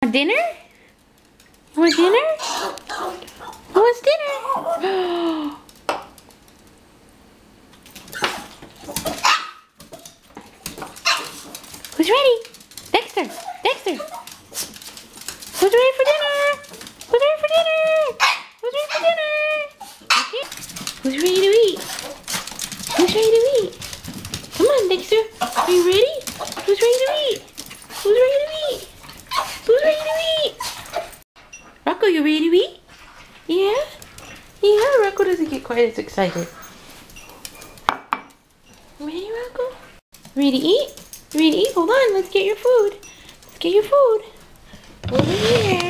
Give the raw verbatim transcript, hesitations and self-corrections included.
Dinner? You want dinner? Who wants dinner? Who's ready? Dexter! Dexter! Who's ready for dinner? Who's ready for dinner? Who's ready for dinner? Okay. Who's ready to eat? Who's ready to eat? Come on, Dexter. Are you ready? Who's ready to eat? Who's ready to eat? Who's ready to eat? Rocco, you ready to eat? Yeah? Yeah, Rocco doesn't get quite as excited. Ready, Rocco? Ready to eat? Ready to eat? Hold on, let's get your food. Let's get your food. Over here.